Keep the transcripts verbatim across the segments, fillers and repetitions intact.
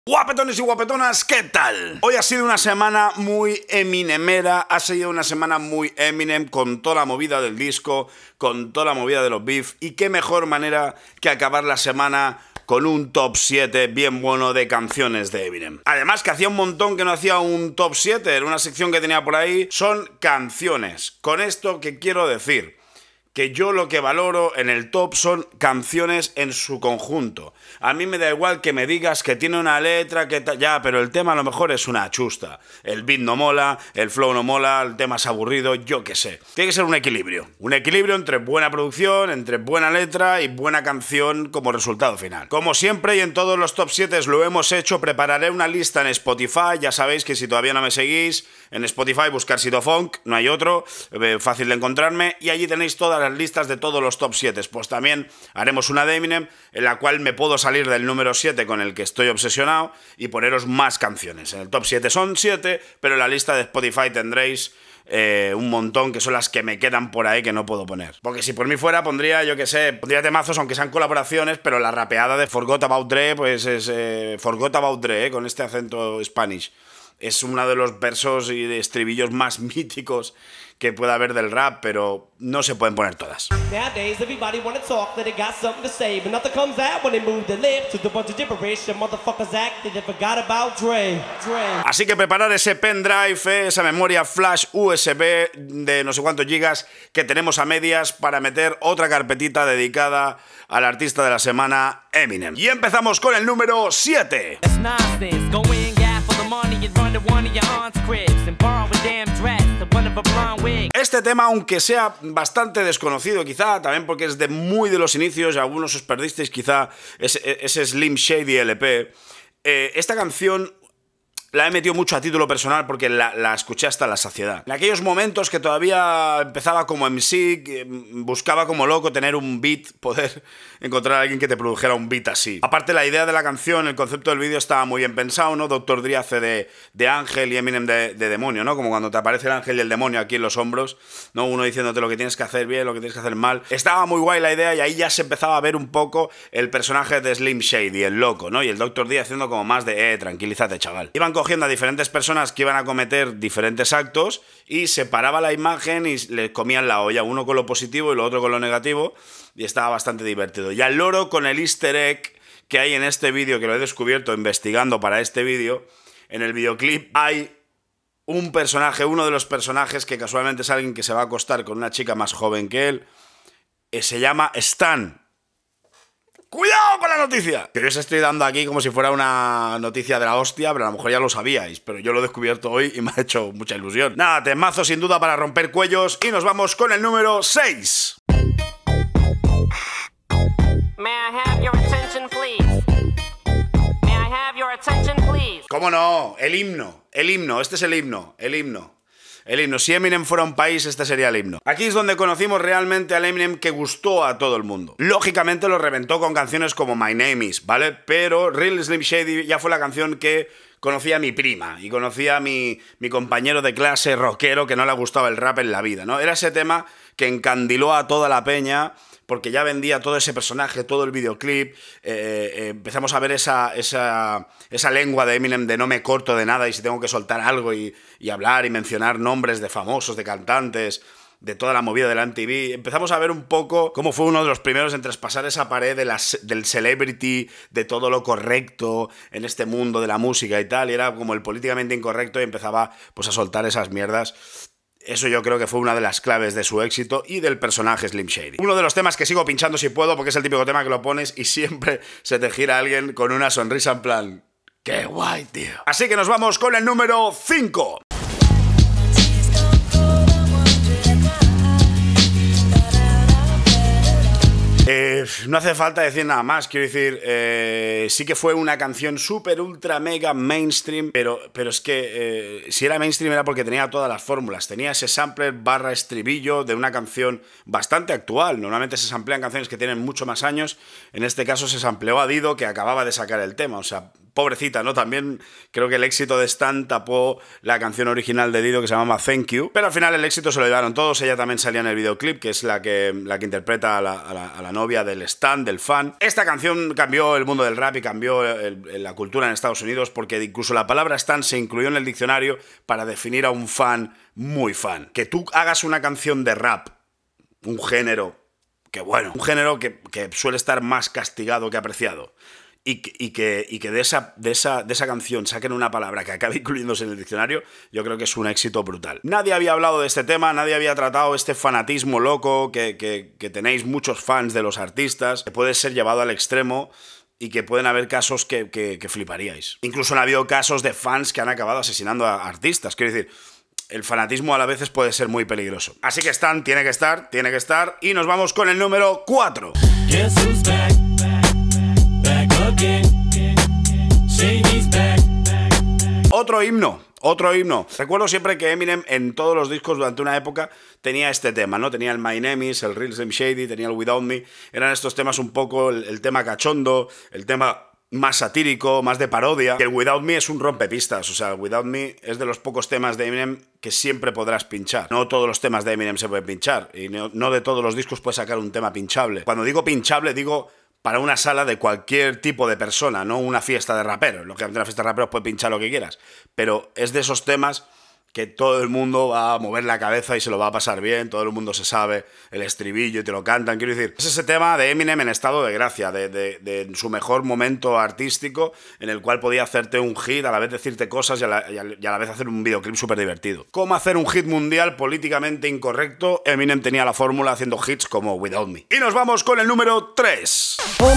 Guapetones y guapetonas, ¿qué tal? Hoy ha sido una semana muy eminemera, ha sido una semana muy Eminem con toda la movida del disco, con toda la movida de los beef, y qué mejor manera que acabar la semana con un top siete bien bueno de canciones de Eminem. Además que hacía un montón que no hacía un top siete, era una sección que tenía por ahí, son canciones. Con esto, ¿qué quiero decir? Que yo lo que valoro en el top son canciones en su conjunto. A mí me da igual que me digas que tiene una letra, que ya, pero el tema a lo mejor es una chusta. El beat no mola, el flow no mola, el tema es aburrido, yo qué sé. Tiene que ser un equilibrio. Un equilibrio entre buena producción, entre buena letra y buena canción como resultado final. Como siempre y en todos los top siete lo hemos hecho, prepararé una lista en Spotify. Ya sabéis que si todavía no me seguís, en Spotify buscar Sito Funk, no hay otro, eh, fácil de encontrarme, y allí tenéis todas las listas de todos los top siete. Pues también haremos una de Eminem en la cual me puedo salir del número siete con el que estoy obsesionado y poneros más canciones. En el top siete son siete, pero en la lista de Spotify tendréis eh, un montón que son las que me quedan por ahí que no puedo poner. Porque si por mí fuera pondría, yo que sé, pondría temazos aunque sean colaboraciones, pero la rapeada de Forgot About Dre pues es eh, Forgot About Dre, eh, con este acento Spanish. Es uno de los versos y de estribillos más míticos que pueda haber del rap, pero no se pueden poner todas. Así que preparar ese pendrive, eh, esa memoria flash U S B de no sé cuántos gigas que tenemos a medias para meter otra carpetita dedicada al artista de la semana, Eminem. Y empezamos con el número siete. Este tema, aunque sea bastante desconocido quizá, también porque es de muy de los inicios, y algunos os perdisteis quizá ese, ese Slim Shady L P, eh, esta canción la he metido mucho a título personal porque la, la escuché hasta la saciedad. En aquellos momentos que todavía empezaba como M C, que buscaba como loco tener un beat, poder encontrar a alguien que te produjera un beat así. Aparte, la idea de la canción, el concepto del vídeo estaba muy bien pensado, ¿no? doctor Dre hace de, de ángel y Eminem de, de demonio, ¿no? Como cuando te aparece el ángel y el demonio aquí en los hombros, ¿no? Uno diciéndote lo que tienes que hacer bien, lo que tienes que hacer mal. Estaba muy guay la idea y ahí ya se empezaba a ver un poco el personaje de Slim Shady, el loco, ¿no? Y el doctor Dre haciendo como más de, eh, tranquilízate, chaval. Iban cogiendo a diferentes personas que iban a cometer diferentes actos y separaba la imagen y le comían la olla, uno con lo positivo y lo otro con lo negativo, y estaba bastante divertido. Y al loro con el easter egg que hay en este vídeo, que lo he descubierto investigando para este vídeo, en el videoclip hay un personaje, uno de los personajes que casualmente es alguien que se va a acostar con una chica más joven que él, y se llama Stan. ¡Cuidado con la noticia! Que yo os estoy dando aquí como si fuera una noticia de la hostia, pero a lo mejor ya lo sabíais, pero yo lo he descubierto hoy y me ha hecho mucha ilusión. Nada, temazo sin duda para romper cuellos, y nos vamos con el número seis. May I have your attention, please? May I have your attention, please? ¿Cómo no? El himno, el himno, este es el himno, el himno. El himno. Si Eminem fuera un país, este sería el himno. Aquí es donde conocimos realmente al Eminem que gustó a todo el mundo. Lógicamente lo reventó con canciones como My Name Is, ¿vale? Pero Real Slim Shady ya fue la canción que conocía a mi prima y conocía a mi, mi compañero de clase rockero que no le gustaba el rap en la vida, ¿no? Era ese tema que encandiló a toda la peña porque ya vendía todo ese personaje, todo el videoclip, eh, eh, empezamos a ver esa, esa, esa lengua de Eminem de no me corto de nada y si tengo que soltar algo y, y hablar y mencionar nombres de famosos, de cantantes, de toda la movida del M T V. Empezamos a ver un poco cómo fue uno de los primeros en traspasar esa pared de las, del celebrity, de todo lo correcto en este mundo de la música y tal, y era como el políticamente incorrecto y empezaba pues a soltar esas mierdas. Eso yo creo que fue una de las claves de su éxito y del personaje Slim Shady. Uno de los temas que sigo pinchando si puedo, porque es el típico tema que lo pones y siempre se te gira alguien con una sonrisa en plan, ¡qué guay, tío! Así que nos vamos con el número cinco. Eh, no hace falta decir nada más, quiero decir, eh, sí que fue una canción súper, ultra, mega mainstream, pero, pero es que eh, si era mainstream era porque tenía todas las fórmulas, tenía ese sampler barra estribillo de una canción bastante actual. Normalmente se samplean canciones que tienen mucho más años, en este caso se sampleó a Dido, que acababa de sacar el tema, o sea, pobrecita, ¿no? También creo que el éxito de Stan tapó la canción original de Dido que se llamaba Thank You, pero al final el éxito se lo llevaron todos. Ella también salía en el videoclip, que es la que, la que interpreta a la, a, la, a la novia del Stan, del fan. Esta canción cambió el mundo del rap y cambió el, el, la cultura en Estados Unidos, porque incluso la palabra Stan se incluyó en el diccionario para definir a un fan muy fan. Que tú hagas una canción de rap, un género que bueno, un género que, que suele estar más castigado que apreciado, y que, y que, y que de, esa, de, esa, de esa canción saquen una palabra que acabe incluyéndose en el diccionario, yo creo que es un éxito brutal. Nadie había hablado de este tema, nadie había tratado este fanatismo loco que, que, que tenéis muchos fans de los artistas, que puede ser llevado al extremo y que pueden haber casos que, que, que fliparíais. Incluso han habido casos de fans que han acabado asesinando a artistas. Quiero decir, el fanatismo a la veces puede ser muy peligroso. Así que Stan tiene que estar, tiene que estar. Y nos vamos con el número cuatro. Otro himno, otro himno. Recuerdo siempre que Eminem en todos los discos durante una época tenía este tema, ¿no? Tenía el My Name Is, el Real Slim Shady, tenía el Without Me. Eran estos temas un poco el, el tema cachondo, el tema más satírico, más de parodia. Que el Without Me es un rompepistas, o sea, el Without Me es de los pocos temas de Eminem que siempre podrás pinchar. No todos los temas de Eminem se pueden pinchar, y no, no de todos los discos puedes sacar un tema pinchable. Cuando digo pinchable, digo para una sala de cualquier tipo de persona, no una fiesta de raperos. Lógicamente en una fiesta de raperos puedes pinchar lo que quieras, pero es de esos temas que todo el mundo va a mover la cabeza y se lo va a pasar bien, todo el mundo se sabe el estribillo y te lo cantan. Quiero decir, es ese tema de Eminem en estado de gracia, de, de, de su mejor momento artístico, en el cual podía hacerte un hit, a la vez decirte cosas y a la, y a, y a la vez hacer un videoclip súper divertido. ¿Cómo hacer un hit mundial políticamente incorrecto? Eminem tenía la fórmula haciendo hits como Without Me. Y nos vamos con el número tres.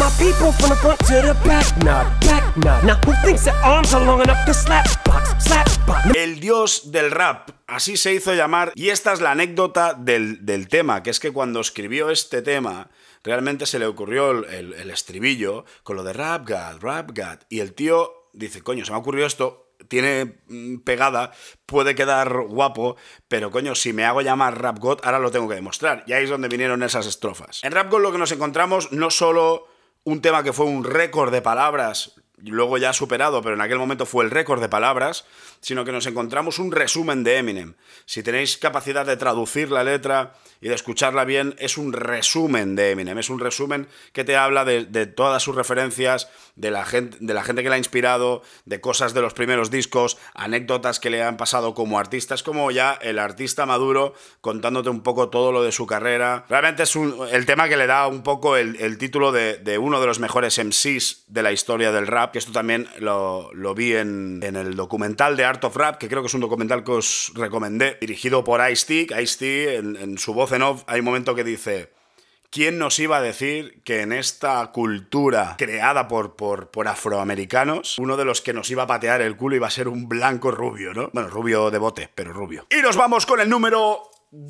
El dios del rap, así se hizo llamar, y esta es la anécdota del, del tema, que es que cuando escribió este tema, realmente se le ocurrió el, el, el estribillo con lo de Rap God, Rap God, y el tío dice, coño, se me ha ocurrido esto, tiene pegada, puede quedar guapo, pero coño, si me hago llamar Rap God, ahora lo tengo que demostrar, y ahí es donde vinieron esas estrofas. En Rap God lo que nos encontramos no solo un tema que fue un récord de palabras, luego ya superado, pero en aquel momento fue el récord de palabras, sino que nos encontramos un resumen de Eminem. Si tenéis capacidad de traducir la letra y de escucharla bien, es un resumen de Eminem, es un resumen que te habla de, de todas sus referencias, de la, gente, de la gente que le ha inspirado, de cosas de los primeros discos, anécdotas que le han pasado como artista. Es como ya el artista maduro contándote un poco todo lo de su carrera. Realmente es un, el tema que le da un poco el, el título de, de uno de los mejores M Cs de la historia del rap, que esto también lo, lo vi en, en el documental de Art of Rap, que creo que es un documental que os recomendé, dirigido por Ice-T. Ice-T, en, en su voz en off, hay un momento que dice: ¿quién nos iba a decir que en esta cultura creada por, por, por afroamericanos, uno de los que nos iba a patear el culo iba a ser un blanco rubio, ¿no? Bueno, rubio de bote, pero rubio. Y nos vamos con el número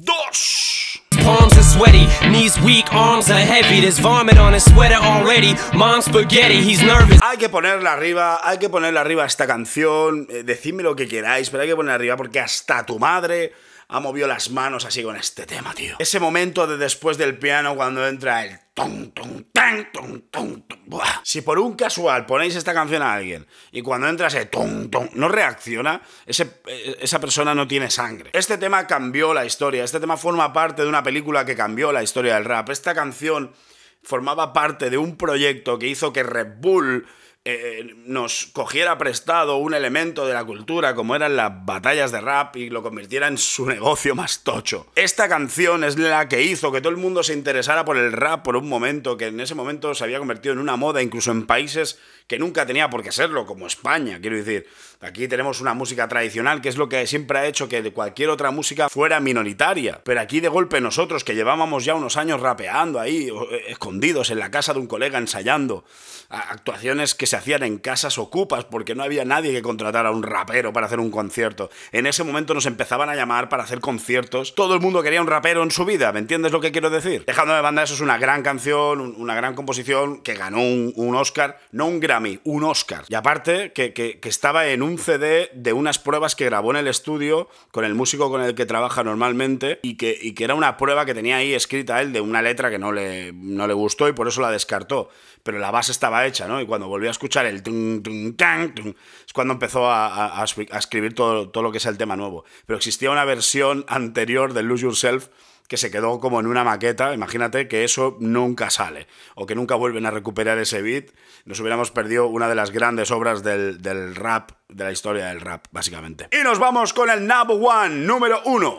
dos. Palms are sweaty, knees weak, arms are heavy. There's vomit on his sweater already. Mom's spaghetti, he's nervous. Hay que ponerla arriba, hay que ponerle arriba a esta canción. Eh, decidme lo que queráis, pero hay que ponerla arriba porque hasta tu madre ha movido las manos así con este tema, tío. Ese momento de después del piano cuando entra el ton, ton, tan, ton, ton, ton. Buah. Si por un casual ponéis esta canción a alguien y cuando entra ese ton, ton, no reacciona, ese, esa persona no tiene sangre. Este tema cambió la historia, este tema forma parte de una película que cambió la historia del rap. Esta canción formaba parte de un proyecto que hizo que Red Bull Eh, nos cogiera prestado un elemento de la cultura como eran las batallas de rap y lo convirtiera en su negocio más tocho. Esta canción es la que hizo que todo el mundo se interesara por el rap por un momento, que en ese momento se había convertido en una moda incluso en países que nunca tenía por qué serlo, como España. Quiero decir, aquí tenemos una música tradicional que es lo que siempre ha hecho que cualquier otra música fuera minoritaria, pero aquí de golpe nosotros que llevábamos ya unos años rapeando ahí, escondidos en la casa de un colega ensayando, actuaciones que se hacían en casas ocupas porque no había nadie que contratara a un rapero para hacer un concierto. En ese momento nos empezaban a llamar para hacer conciertos. Todo el mundo quería un rapero en su vida, ¿me entiendes lo que quiero decir? Dejando de banda, eso es una gran canción, una gran composición que ganó un, un Oscar, no un Grammy, un Oscar. Y aparte que, que, que estaba en un C D de unas pruebas que grabó en el estudio con el músico con el que trabaja normalmente y que, y que era una prueba que tenía ahí escrita él de una letra que no le, no le gustó y por eso la descartó. Pero la base estaba hecha, ¿no? Y cuando volvió a escuchar el tum, tum, tan, tum, es cuando empezó a, a, a escribir todo, todo lo que es el tema nuevo. Pero existía una versión anterior de Lose Yourself que se quedó como en una maqueta. Imagínate que eso nunca sale, o que nunca vuelven a recuperar ese beat. Nos hubiéramos perdido una de las grandes obras del, del rap, de la historia del rap, básicamente. Y nos vamos con el number one, número uno.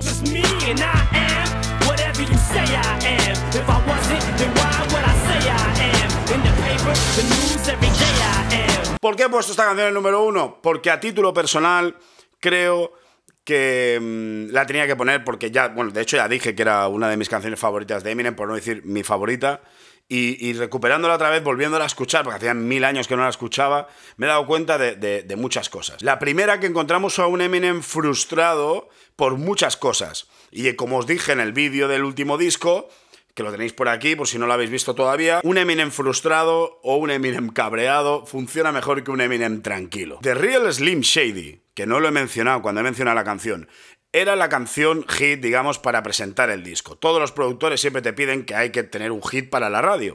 ¿Por qué he puesto esta canción en el número uno? Porque a título personal creo que mmm, la tenía que poner porque ya, bueno, de hecho ya dije que era una de mis canciones favoritas de Eminem, por no decir mi favorita, y, y recuperándola otra vez, volviéndola a escuchar, porque hacía mil años que no la escuchaba, me he dado cuenta de, de, de muchas cosas. La primera, que encontramos a un Eminem frustrado por muchas cosas, y como os dije en el vídeo del último disco, que lo tenéis por aquí, por si no lo habéis visto todavía, un Eminem frustrado o un Eminem cabreado funciona mejor que un Eminem tranquilo. The Real Slim Shady, que no lo he mencionado cuando he mencionado la canción, era la canción hit, digamos, para presentar el disco. Todos los productores siempre te piden que hay que tener un hit para la radio.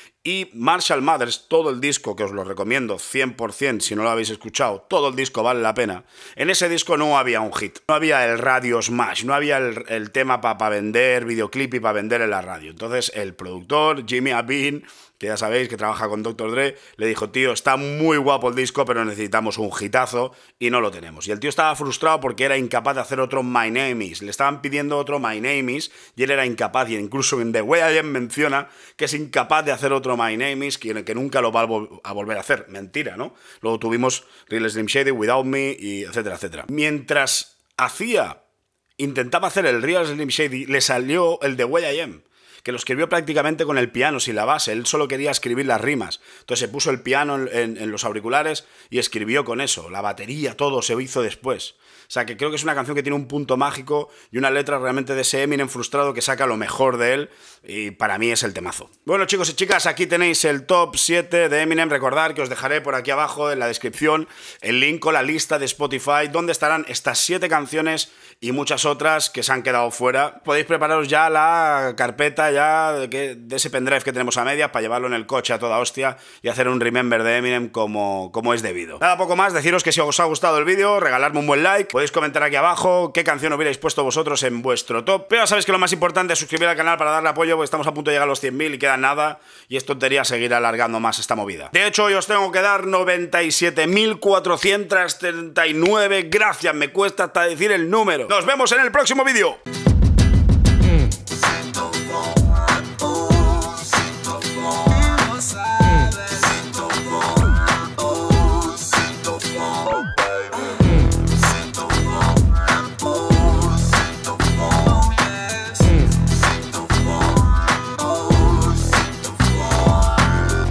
Y Marshall Mathers, todo el disco, que os lo recomiendo cien por cien si no lo habéis escuchado, todo el disco vale la pena. En ese disco no había un hit, no había el radio smash, no había el, el tema para pa vender, videoclip y para vender en la radio. Entonces el productor, Jimmy Iovine, que ya sabéis que trabaja con doctor Dre, le dijo: tío, está muy guapo el disco, pero necesitamos un hitazo, y no lo tenemos. Y el tío estaba frustrado porque era incapaz de hacer otro My Name Is. Le estaban pidiendo otro My Name Is y él era incapaz, y incluso en The Way I Am menciona que es incapaz de hacer otro My Name Is, que, que nunca lo va a, vol a volver a hacer. Mentira, ¿no? Luego tuvimos Real Slim Shady, Without Me, y etcétera, etcétera. Mientras hacía, intentaba hacer el Real Slim Shady, le salió el The Way I Am, que lo escribió prácticamente con el piano, sin la base. Él solo quería escribir las rimas. Entonces se puso el piano en, en, en los auriculares y escribió con eso. La batería, todo se hizo después. O sea, que creo que es una canción que tiene un punto mágico y una letra realmente de ese Eminem frustrado que saca lo mejor de él, y para mí es el temazo. Bueno, chicos y chicas, aquí tenéis el top siete de Eminem. Recordad que os dejaré por aquí abajo en la descripción el link con la lista de Spotify, donde estarán estas siete canciones y muchas otras que se han quedado fuera. Podéis prepararos ya la carpeta ya de, de ese pendrive que tenemos a medias para llevarlo en el coche a toda hostia y hacer un remember de Eminem como, como es debido. Nada, poco más, deciros que si os ha gustado el vídeo, regaladme un buen like. Podéis comentar aquí abajo qué canción hubierais puesto vosotros en vuestro top. Pero ya sabéis que lo más importante es suscribir al canal para darle apoyo, porque estamos a punto de llegar a los cien mil y queda nada, y es tontería seguir alargando más esta movida. De hecho, hoy os tengo que dar noventa y siete mil cuatrocientos treinta y nueve gracias. Me cuesta hasta decir el número. Nos vemos en el próximo vídeo.